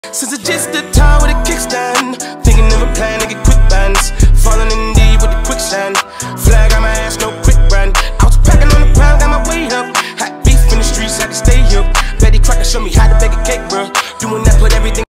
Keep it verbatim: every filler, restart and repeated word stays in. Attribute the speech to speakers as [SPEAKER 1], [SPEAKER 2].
[SPEAKER 1] Since it's just the time with a kickstand, thinking of a plan to get quick bands, falling in deep with the quicksand. Flag on my ass, no quick brand. I was packing on the pound, got my weight up. Hot beef in the streets, had to stay up. Betty Crocker showed me how to bake a cake, bro. Doing that, put everything